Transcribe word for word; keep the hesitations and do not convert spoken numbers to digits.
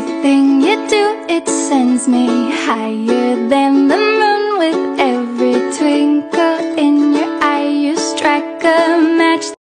Everything you do, it sends me higher than the